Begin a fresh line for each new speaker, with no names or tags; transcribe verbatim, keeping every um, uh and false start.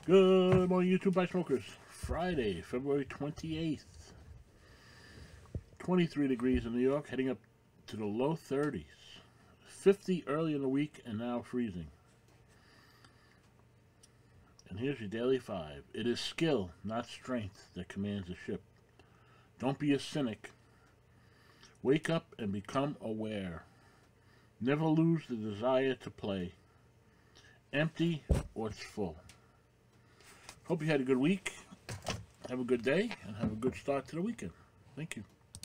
Good morning, YouTube Bike Smokers. Friday, February twenty-eighth. twenty-three degrees in New York, heading up to the low thirties. fifty early in the week, and now freezing. And here's your daily five. It is skill, not strength, that commands a ship. Don't be a cynic. Wake up and become aware. Never lose the desire to play. Empty or it's full. Hope you had a good week. Have a good day, and have a good start to the weekend. Thank you.